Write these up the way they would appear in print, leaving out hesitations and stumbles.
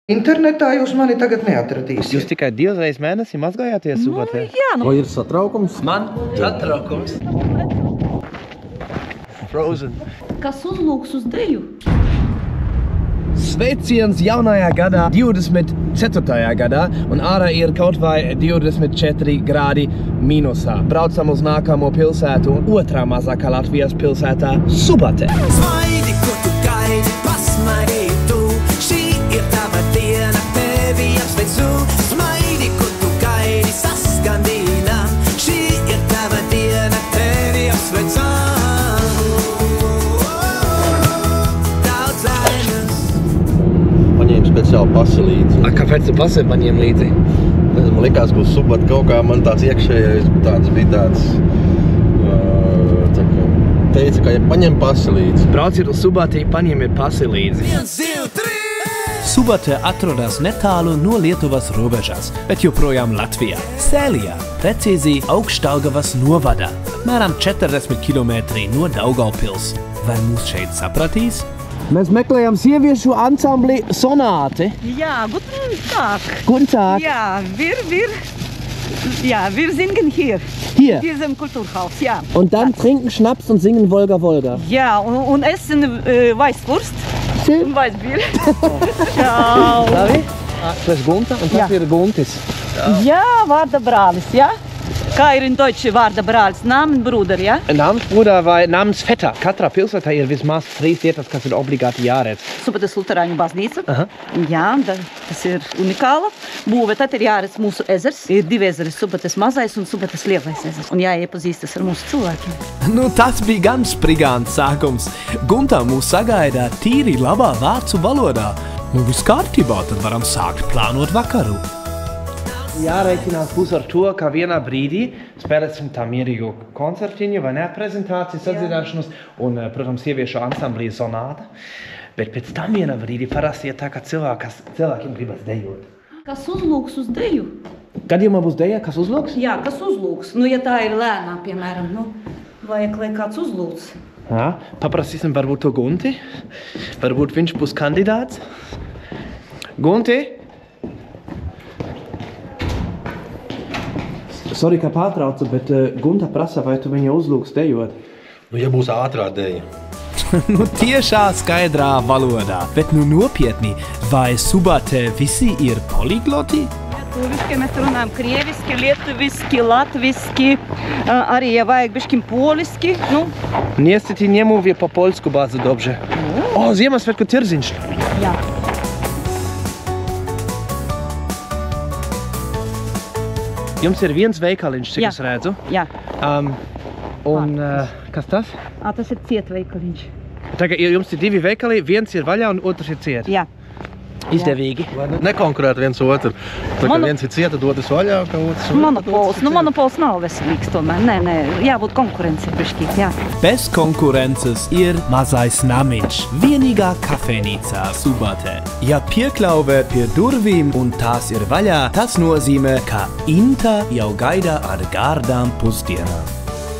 Internetā jūs mani tagad neatradīsiet. Jūs tikai 2 reizes mēnesī mazgājāties Subatē? Jā, Vai ir satraukums? Man satraukums. Frozen. Kas uzlūks uz deju? Sveiciens jaunajā gadā, 24. gadā, un ārā ir kaut vai 24 grādi mīnusā. Braucam uz nākamo pilsētu, otrā mazākā Latvijas pilsētā Subatē. Smaidi, ko tu gaidi, pasmaidī tu, šī ir tava diena, tevi apsveicu. Smaidi, ko tu gaidi, saskandīnām, šī ir tava diena, tevi apsveicam. Paņēmu speciāli pasi līdzi. Kāpēc tu pasi paņēmi līdzi? Man likās, ka uz Subatu kaut kā man tāds iekšējais bija tāds, teica, ka ja paņem pasi līdzi. Brauciet uz Subatī, paņemiet pasi līdzi. 1, 2, 3! Subate atrodas netālu no Lietuvas robežas, bet joprojām Latvijā, Sēlijā, precīzi Augšdaugavas novadā, apmēram 40 km no Daugavpils. Vai mūs šeit sapratīs? Mēs meklējam sieviešu ansambli Sonāte. Ja, guten Tag. Guten Tag. Ja, wir singen hier. Hier. In diesem Kulturhaus, ja. Und dann trinken Schnaps und singen Wolga Wolga. Ja, und essen Weißwurst Schön. und Weißbier. Ciao. Labi? Das ist Gunta und das ist Guntis. Ja, Vārda brālis, ja? Kā ir in Deutsche Vārda brālis? Namenbruder, ja? Namensbruder vai namensvetter. Katrā pilsētā ir vismaz 3 vietas, kas ir obligāti jāredz. Subates Luterāņu baznīca. Aha. Jā, tas ir unikāla būve. Tad ir jāredz mūsu ezers. Ir 2 ezeri, Subates mazais un Subates lielais ezers. Un jāiepazīstas ar mūsu cilvēkiem. Nu, tas bija gan sprigāns sākums. Guntā mūs sagaida tīri labā vācu valodā. Nu, viss kārtībā, tad varam sākt plānot vakaru. Jārēķinās būs ar to, ka vienā brīdī spēlēsim tā mierīgu koncertiņu vai ne, prezentācijas, atdziedāšanos un, protams, sieviešu ansamblī Sonāta. Bet pēc tam vienā brīdī parasti ir tā, ka cilvēkiem gribas dejot. Kas uzlūks uz deju? Gadījumā būs deja, kas uzlūks? Jā, kas uzlūks? Nu, ja tā ir lēnā, piemēram, nu, vajag, lai kāds uzlūks. Jā, paprasīsim varbūt to Gunti. Varbūt viņš būs kandidāts. Gunti? Sorry, ka pārtraucu, bet Gunta prasa, vai tu viņu uzlūks dejot. Nu, ja būs ātrā deja. Nu, tiešā skaidrā valodā. Bet nu nopietni, vai Subatē visi ir poligloti? Lietuviski mēs runājam krieviski, lietuviski, latviski, arī, ja vajag bišķim poliski, nu. Niestety nie mówię po polsku bardzo dobrze. O, Ziemassvētku tirziņš. Jā. Jums ir viens veikaliņš, cik es redzu. Jā. Kas tas? Tas ir cietveikaliņš. Tagad jums ir 2 veikali, viens ir vaļā un otrs ir ciet. Jā. Izdevīgi. Nekonkurēt viens otru. Tā kā viens ir cieta, otrs vaļā, ka otrs... Monopols. Nu, monopols nav veselīgs tomēr. Nē, jābūt konkurence bišķīt, jā. Bez konkurences ir mazais namiņš, vienīgā kafejnīcā Subatē. Ja piekļauvēt pie durvīm un tās ir vaļā, tas nozīmē, ka Inta jau gaida ar gārdām pusdienām.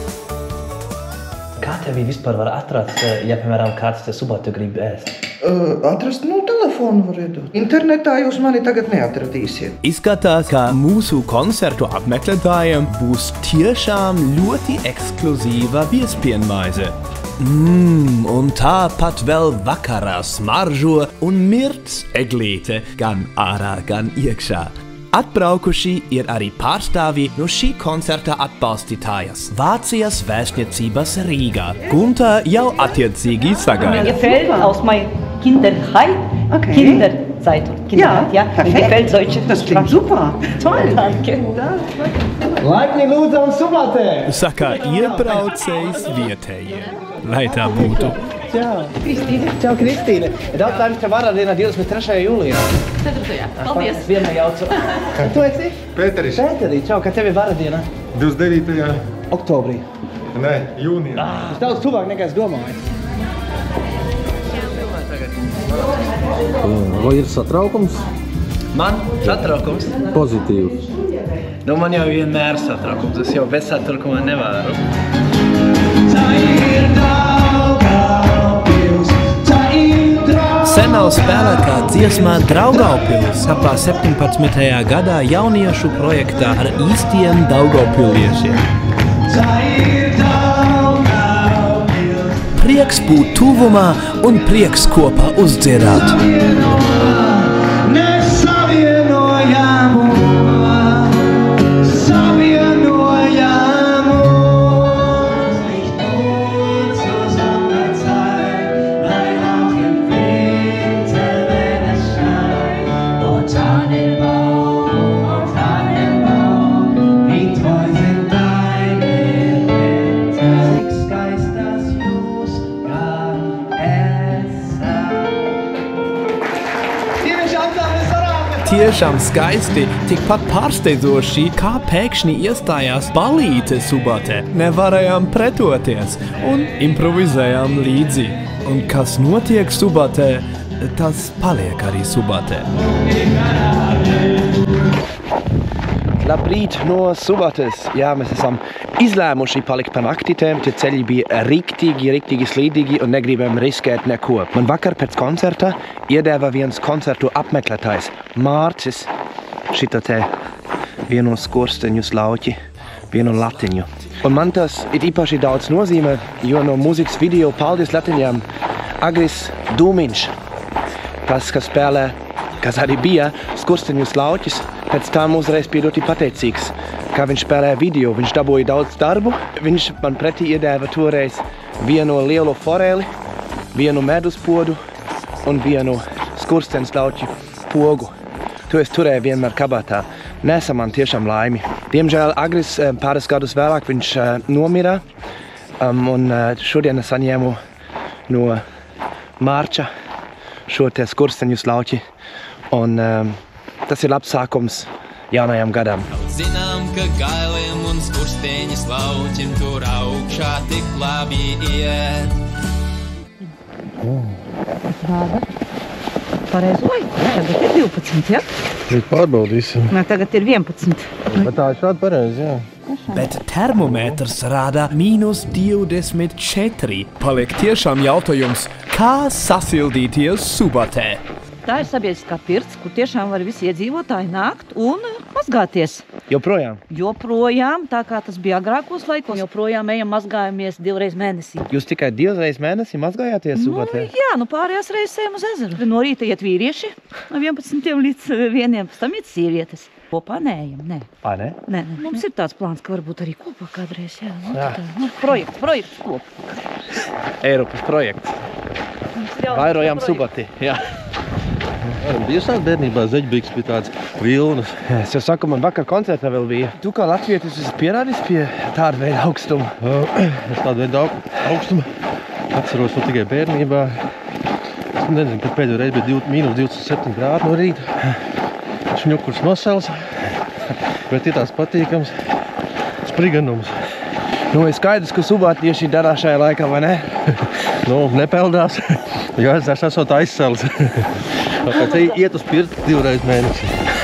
Kā tevi vispār var atrast, ja, piemēram, kāds te Subatu grib ēst? Atrast, telefonu var iedot. Internetā jūs mani tagad neatradīsiet. Izskatās, ka mūsu koncertu apmeklētājiem būs tiešām ļoti ekskluzīva viespienmaize. Un tāpat vēl vakarā smaržo un mirts eglīte gan ārā, gan iekšā. Atbraukuši ir arī pārstāvji no šī koncerta atbalstītājas Vācijas vēstniecības Rīgā. Gunta jau attiecīgi sagaida. Mir gefällt aus meiner Kindheit, Kinderzeitung. Ja, perfekt. Mir gefällt solche Das klingt super. Toll. Danke. Laipni lūdzam Subatē! Saka iebraucējs vietējie, lai tā būtu. Čau! Kristīne! Čau, Kristīne! Daudz laimes tev varadienā 23. jūlijā. 4. Paldies! Viena jaucu. Tu esi? Pēteris. Pēterī, čau, kad tev ir varadienā? 29. Oktobrī. Nē, jūnijā. Tas daudz tuvāk nekā es domāju. Vai ir satraukums? Man satraukums? Pozitīvs. Nu, man jau vienmēr satraukums. Es jau bez satraukumā nevaru. Sen fināla spēlē kā dziesmā Daugaupils, tapā 17. gadā jauniešu projektā ar īstiem daugavpiliešiem. Prieks būt tuvumā un prieks kopā uzdziedāt. Tiešām skaisti, tikpat pārsteidzoši, kā pēkšņi iestājās balīte Subatē. Nevarējām pretoties un improvizējām līdzi. Un kas notiek Subatē, tas paliek arī Subatē. Labrīt no Subates. Jā, mēs esam izlēmuši palikt pa naktitēm, tie ceļi bija riktīgi slīdīgi un negribam riskēt neko. Man vakar pēc koncerta iedēva viens koncertu apmeklētājs, Mārcis, šito te vienu skursteņu slauķi, vienu latiņu. Un man tas ir īpaši daudz nozīmē, jo no mūzikas video paldies latiņām Agris Dūmiņš, tas, kas spēlē, kas arī bija skursteņu slauķis, pēc tam uzreiz bija ļoti pateicīgs, kā viņš spēlēja video. Viņš dabūja daudz darbu. Viņš man pretī iedēva toreiz vienu lielu foreli, vienu medus podu un vienu skursteņu slauķu pogu. To es turēju vienmēr kabatā. Nesa man tiešām laimi. Diemžēl Agris pāris gadus vēlāk viņš nomira. Un šodien es saņēmu no Mārča šo te skursteņu slauķi. Un tas ir labs sākums jaunajam gadam. Zinām, ka gailiem un skursteņa slauķim tur augšā tik labi iet. Rāda. Pareizi, oi, tagad ir 12, ja? Pārbaudīsim. Nē, tagad ir 11. Bet tā ir šādi pareizi, jā. Bet termometrs rāda -24. Paliek tiešām jautājums, kā sasildīties Subatē. Tā ir sabiedriskā pirts, kur tiešām var visi iedzīvotāji nākt un mazgāties. Joprojām. Joprojām, tā kā tas bija agrākos laikos, joprojām ejam mazgājamies 2 reizes mēnesī. Jūs tikai 2 reizes mēnesī mazgājāties Subatē? Jā, pārējās reizes ejam uz ezeru. No rīta iet vīrieši no 11 līdz 1, pēc tam iet sievietes. Kopā neejam, nē. Ne? Nē. Mums ir tāds plāns, ka varbūt arī kopā kādreiz, jā. Projekts kopā. Eiropas projekts. Vairojam Subati, jā. Bija šādi bērnībā zeķbīgs pie tāds vilnas. Es jau saku, man vakar koncertā vēl bija. Tu kā latvietis esi pierādījis pie tāda veida augstuma? Es tādu veidu augstumu atceros to tikai bērnībā. Es nezinu, kad pēdējo reizi bija -27 grādi no rīta. Šņukurs nosels, bet ir tās patīkams spriganums. Nu, ir skaidrs, ka subatieši darā šajā laikā, vai ne? Nu, nepeldās, jo es esot aizsals. Tāpēc iet uz pirti 2 reizes mēnesī.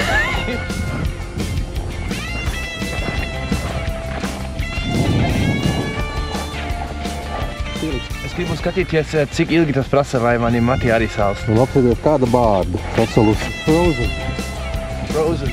Es gribu skatīties, cik ilgi tas prasa, lai mani mati arī sāls. Un apsēdies kāda bārda, atsalus Frozen. Frozen.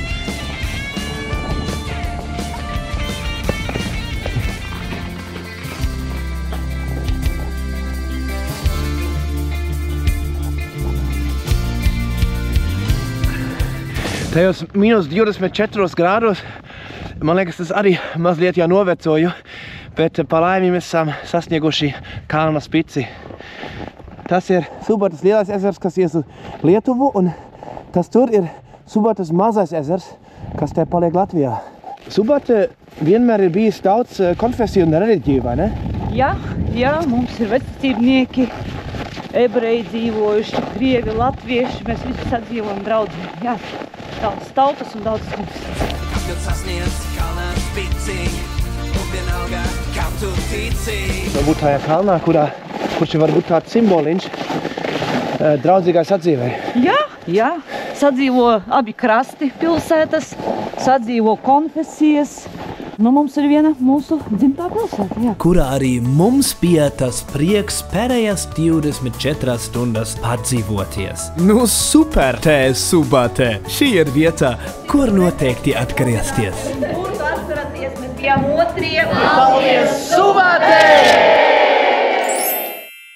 Tajos -24 grādos, man liekas, tas arī mazliet jau novecoju, bet pa laimi mēs esam sasnieguši kalna spici. Tas ir Subates lielais ezers, kas ies uz Lietuvu, un tas tur ir Subates mazais ezers, kas te paliek Latvijā. Subate vienmēr ir bijis daudz konfesiju un reliģiju, vai ne? Jā, mums ir vecticībnieki, ebreji dzīvojuši, krievi, latvieši, mēs visi sadzīvojam draudzē. Jā, daudz tautas un daudz konfesijas. Kad sasniedz kalnā spici, un vienalga, kam tu tici. Varbūt tajā kalnā, kurš var būt tāds simboliņš draudzīgai sadzīvei. Jā, sadzīvo abi krasti pilsētas, sadzīvo konfesijas, Nu, mums ir viena mūsu dzimtā pilsēta, jā. Kurā arī mums bija tas prieks pēdējās 24 stundas pārdzīvoties. Nu super, te Subate! Šī ir vieta, kur noteikti atgriezties. Kur tu atceraties, mēs bijām otrie. Paldies, Subate!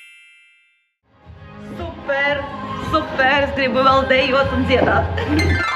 Super, super, es gribu vēl dejot un dziedāt.